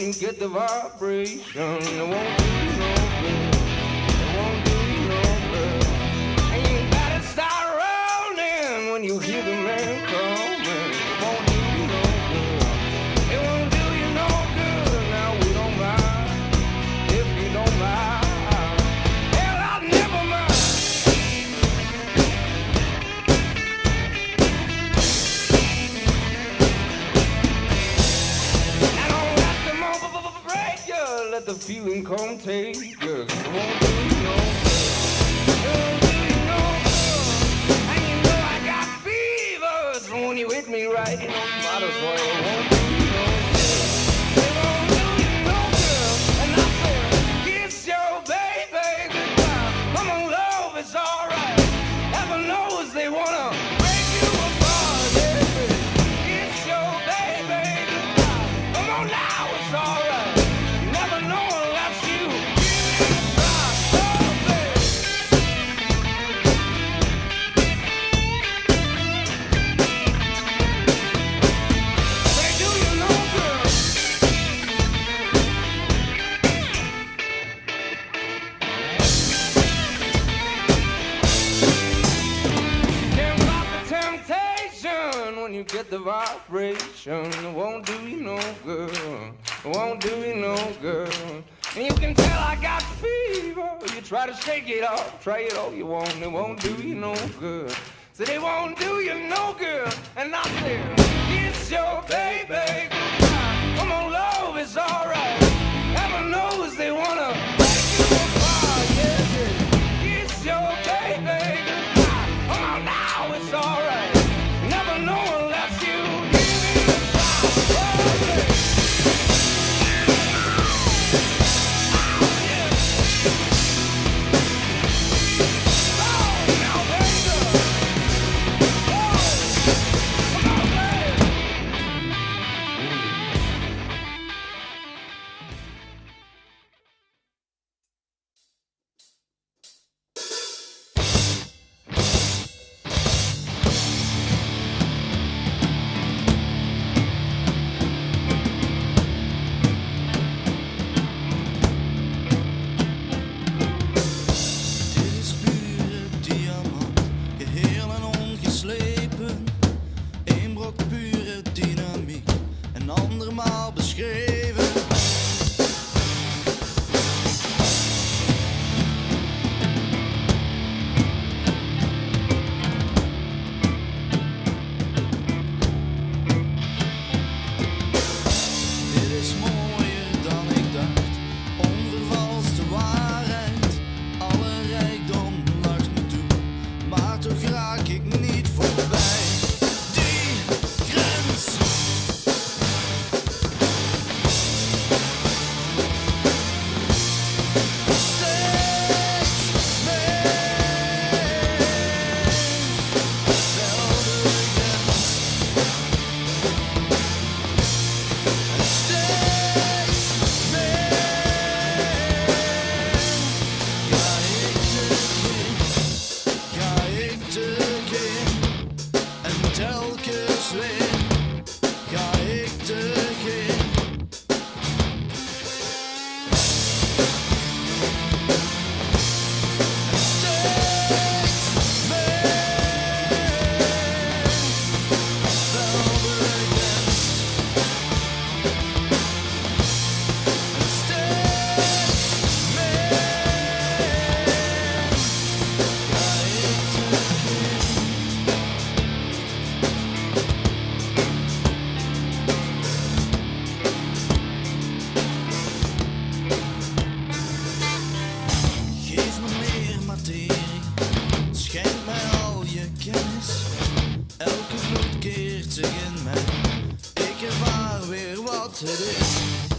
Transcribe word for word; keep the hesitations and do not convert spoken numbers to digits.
you get the vibration. It won't do you no good. It won't do you no good. And you gotta start rolling when you hear the man coming. It won't do you no good. It won't do you no good. Now we don't mind if you don't mind. Hell, I'll never mind. Let the feeling come take you. It won't do you no good. It won't do you no good. And you know I got fevers. When you hit me right, you know you might as well. It won't do you no good. It won't do you no good. And I said, kiss your baby goodbye. Come on, love is alright. Heaven knows they wanna break you apart. Yeah, baby. Kiss your baby goodbye. Come on now, it's alright. When you get the vibration, it won't do you no good. It won't do you no good. And you can tell I got fever. You try to shake it off, try it all you want. It won't do you no good. So they won't do you no good. And I said, kiss your baby goodbye. Come on, love is alright. Heaven knows they wanna break you apart. Yeah, yeah. Kiss your baby goodbye. Come on now, it's alright. Never know unless you give it a try. Oh, yeah. Oh, yeah. Oh, now, baby. Oh, come on, baby. Andermaal beschreven. Dit is mooier dan ik dacht, onvervalste waarheid. Alle rijkdom lacht me toe, maar toch raak ik niet voorbij. Schenk mij al je kennis, elke vloed keert zich in mij. Ik ervaar weer wat het is.